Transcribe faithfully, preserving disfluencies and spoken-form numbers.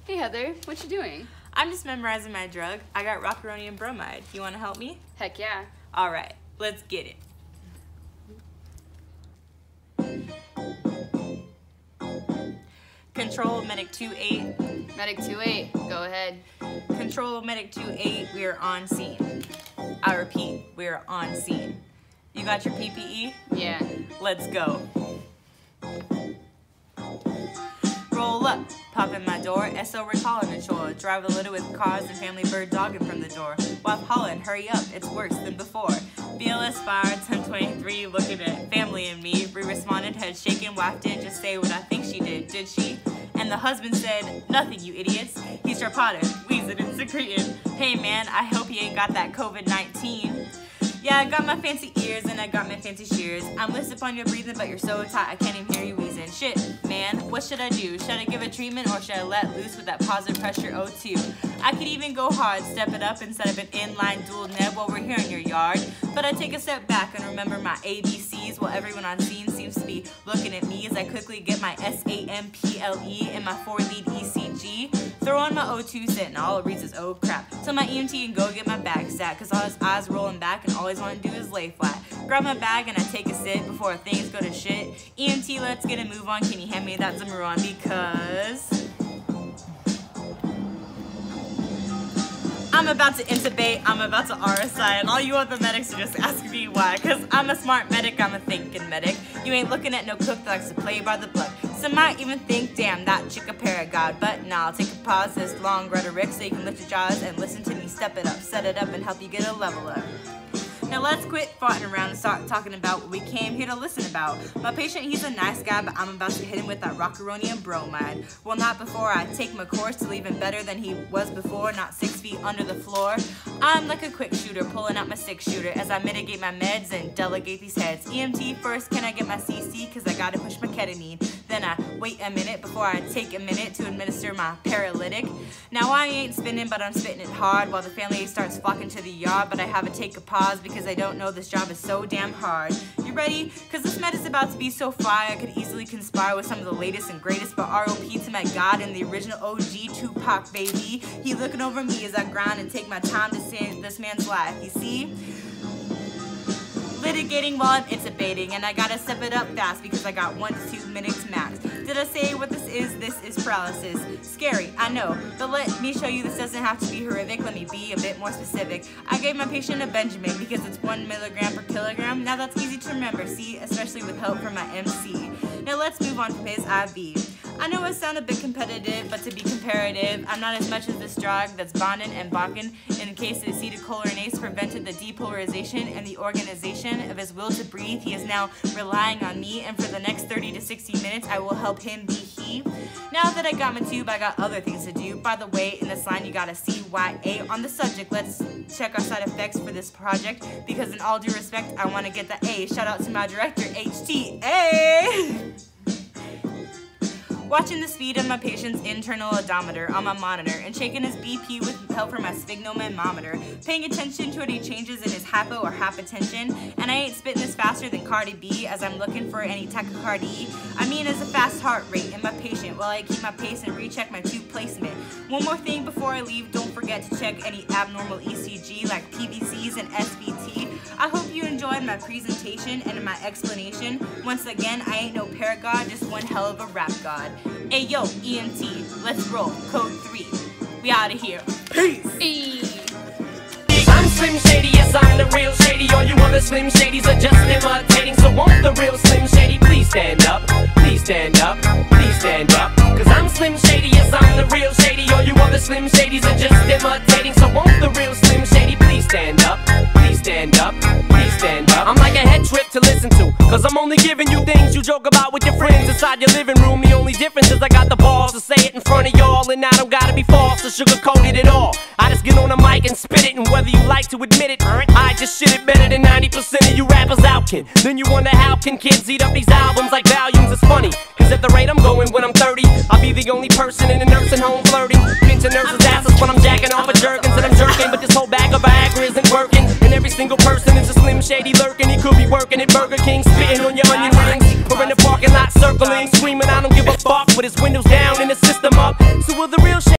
Hey Heather, what you doing? I'm just memorizing my drug. I got rocuronium bromide. You want to help me? Heck yeah. All right, let's get it. Control Medic two eight. Medic two eight, go ahead. Control Medic two eight, we are on scene. I repeat, we are on scene. You got your P P E? Yeah. Let's go. Roll up, pop in my door, S O recalling the chore. Drive a little with cars and family bird dogging from the door. Wife hollering, hurry up, it's worse than before. B L S fire, ten twenty-three, looking at family and me. We responded, head shaking, wife didn't just say what I think she did, did she? And the husband said, nothing, you idiots. He's reported, wheezing and secreting. Hey man, I hope he ain't got that COVID nineteen. Yeah, I got my fancy ears and I got my fancy shears. I'm listed upon your breathing, but you're so tight I can't even hear you wheezing. Shit, man, what should I do? Should I give a treatment or should I let loose with that positive pressure O two? I could even go hard, step it up and set up an inline dual neb while we're here in your yard. But I take a step back and remember my A B Cs while everyone on scene seems to be looking at me as I quickly get my S A M P L E and my four lead E C G. Throw on my O two sit and all it reads is oh crap. Tell my E M T and go get my bag sat cause all his eyes rolling back and all he's want to do is lay flat. Grab my bag and I take a sit before things go to shit. E M T, let's get a move on. Can you hand me that Zimmeron because I'm about to intubate, I'm about to R S I, and all you other medics are just asking me why. Cause I'm a smart medic, I'm a thinking medic. You ain't looking at no cook that likes to play by the book. Some might even think, damn, that chick a paragod. But nah, I'll take a pause, this long rhetoric, so you can lift your jaws and listen to me step it up, set it up, and help you get a level up. Now let's quit farting around and start talking about what we came here to listen about. My patient, he's a nice guy, but I'm about to hit him with that rocuronium bromide. Well, not before I take my course to leave him better than he was before, not six feet under the floor. I'm like a quick shooter, pulling out my six shooter as I mitigate my meds and delegate these heads. E M T first, can I get my C C? Cause I gotta push my ketamine. Then I wait a minute before I take a minute to administer my paralytic. Now I ain't spinning, but I'm spitting it hard while the family starts flocking to the yard, but I have to take a pause because I don't know this job is so damn hard. You ready? Cause this med is about to be so fire I could easily conspire with some of the latest and greatest, but R O P to my God and the original O G Tupac, baby. He looking over me as I grind and take my time to save this man's life, you see? Litigating while I'm intubating, and I gotta step it up fast because I got one to two minutes max. Did I say what this is? This is paralysis. Scary, I know, but let me show you this doesn't have to be horrific. Let me be a bit more specific. I gave my patient a Benjamin because it's one milligram per kilogram. Now that's easy to remember, see, especially with help from my M C. Now let's move on from his I V. I know I sound a bit competitive, but to be comparative, I'm not as much as this drug that's bonding and bonking. In case the acetylcholinease prevented the depolarization and the organization of his will to breathe, he is now relying on me, and for the next thirty to sixty minutes, I will help him be he. Now that I got my tube, I got other things to do. By the way, in this line, you got a C Y A on the subject. Let's check our side effects for this project, because in all due respect, I want to get the A. Shout out to my director, H T A. Watching the speed of my patient's internal odometer on my monitor and checking his B P with help from my sphygmomanometer. Paying attention to any changes in his hypo or hypotension. And I ain't spitting this faster than Cardi B as I'm looking for any tachycardia. I mean as a fast heart rate in my patient while I keep my pace and recheck my tube placement. One more thing before I leave, don't forget to check any abnormal E C G like P V Cs and S V T. I hope you enjoyed my presentation and my explanation. Once again, I ain't no paragod, just one hell of a rap god. Hey yo, E M T, let's roll, code three. We out of here. Peace! Hey. I'm Slim Shady, yes I'm the real Shady. All you other Slim Shadys are just imitating. So won't the real Slim Shady please stand up? Please stand up, please stand up. Cause I'm Slim Shady, yes I'm the real Shady. All you other Slim Shadys are just imitating. So won't the real Slim Shady please stand up? Please stand up, please stand up. I'm like a head trip to listen to, cause I'm only giving you things you joke about with your friends inside your living room. The only difference is I got the balls to say it in front of y'all, and I don't gotta be false or sugarcoated at all. I just get on the mic and spit it, and whether you like to admit it, I just shit it better than ninety percent of you rappers out, kid. Then you wonder how can kids eat up these albums like volumes? It's funny, cause at the rate I'm going when I'm thirty, I'll be the only person in a nursing home flirting, pinching nurses' asses when I'm jacking off of jerkins, and I'm jerking, but this whole bag of Viagra isn't working, and every single person is a Slim Shady lurking. He could be working at Burger King, spitting on your onion rings, or in the parking lot circling, screaming I don't give a fuck with his windows down and his system up. So will the real